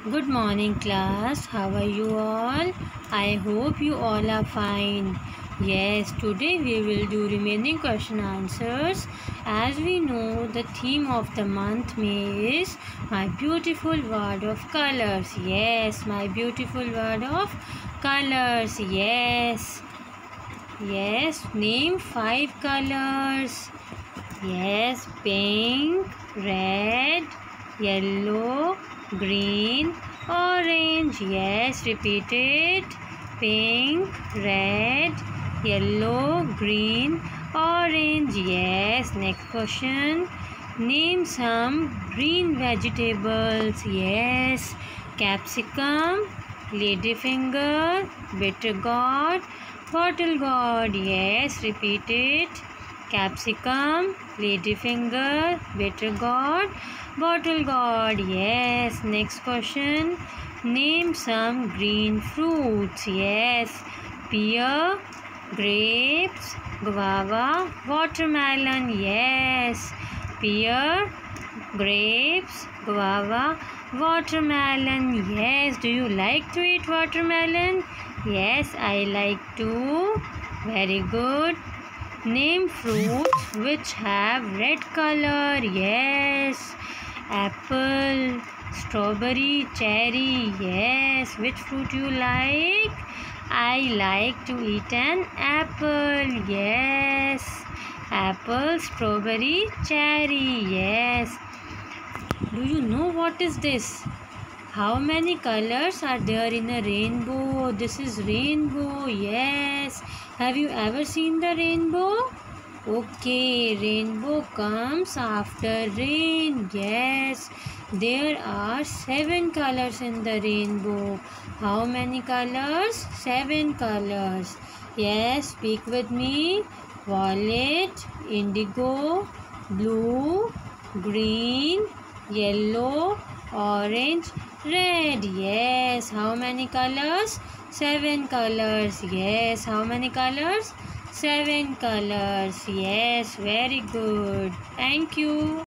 Good morning, class. How are you all? I hope you all are fine. Yes, today we will do remaining question answers. As we know, the theme of the month May is my beautiful word of colors. Yes, my beautiful word of colors. Yes. Yes, name 5 colors. Yes, pink, red, yellow, green, orange. Yes, repeat it. Pink, red, yellow, green, orange. Yes, next question. Name some green vegetables. Yes, capsicum, ladyfinger, bitter gourd, bottle gourd. Yes, repeat it. Capsicum, ladyfinger, bitter gourd, bottle gourd. Yes. Next question. Name some green fruits. Yes. Pear, grapes, guava, watermelon. Yes. Pear, grapes, guava, watermelon. Yes. Do you like to eat watermelon? Yes, I like to. Very good. Name fruits which have red color. Yes. Apple, strawberry, cherry. Yes. Which fruit you like? I like to eat an apple. Yes. Apple, strawberry, cherry. Yes. Do you know what is this? How many colors are there in a rainbow? This is rainbow. Yes. Have you ever seen the rainbow? Okay, rainbow comes after rain. Yes. There are 7 colors in the rainbow. How many colors? 7 colors. Yes, speak with me. Violet, indigo, blue, green, yellow, orange, red. Yes. How many colors? 7 colors. Yes. How many colors? 7 colors. Yes. Very good. Thank you.